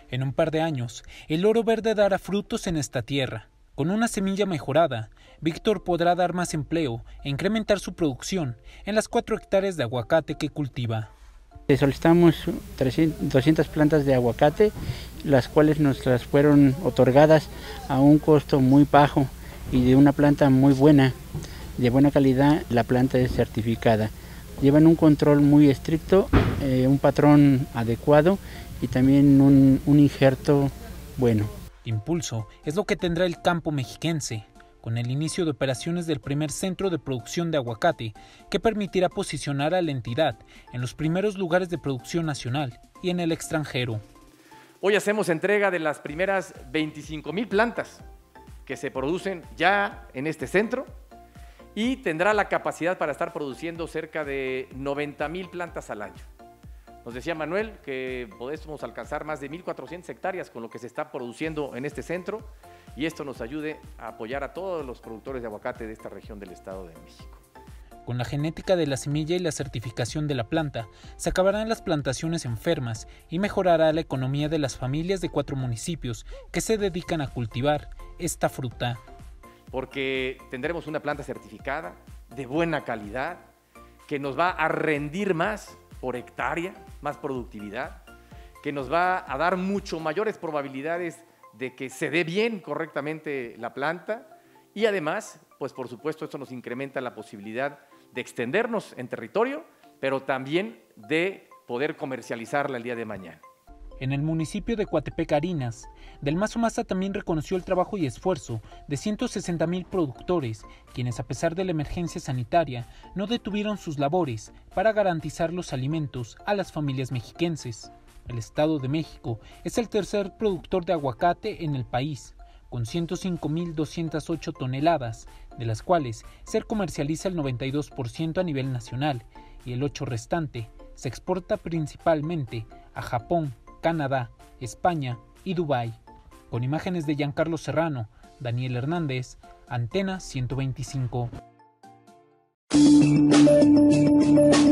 En un par de años, el oro verde dará frutos en esta tierra. Con una semilla mejorada, Víctor podrá dar más empleo e incrementar su producción en las 4 hectáreas de aguacate que cultiva. Solicitamos 200 plantas de aguacate, las cuales nos las fueron otorgadas a un costo muy bajo y de una planta muy buena, de buena calidad. La planta es certificada. Llevan un control muy estricto, un patrón adecuado y también un injerto bueno. Impulso es lo que tendrá el campo mexiquense, con el inicio de operaciones del primer centro de producción de aguacate, que permitirá posicionar a la entidad en los primeros lugares de producción nacional y en el extranjero. Hoy hacemos entrega de las primeras 25,000 plantas que se producen ya en este centro y tendrá la capacidad para estar produciendo cerca de 90,000 plantas al año. Nos decía Manuel que podemos alcanzar más de 1,400 hectáreas con lo que se está produciendo en este centro y esto nos ayude a apoyar a todos los productores de aguacate de esta región del Estado de México. Con la genética de la semilla y la certificación de la planta, se acabarán las plantaciones enfermas y mejorará la economía de las familias de 4 municipios que se dedican a cultivar esta fruta. Porque tendremos una planta certificada, de buena calidad, que nos va a rendir más por hectárea, más productividad, que nos va a dar mucho mayores probabilidades de que se dé bien correctamente la planta y además, pues por supuesto, esto nos incrementa la posibilidad de extendernos en territorio, pero también de poder comercializarla el día de mañana. En el municipio de Coatepec, Harinas, Del Mazo Maza también reconoció el trabajo y esfuerzo de 160,000 productores, quienes a pesar de la emergencia sanitaria no detuvieron sus labores para garantizar los alimentos a las familias mexiquenses. El Estado de México es el tercer productor de aguacate en el país, con 105,208 toneladas, de las cuales se comercializa el 92% a nivel nacional y el 8% restante se exporta principalmente a Japón, Canadá, España y Dubái. Con imágenes de Giancarlo Serrano, Daniel Hernández, Antena 125.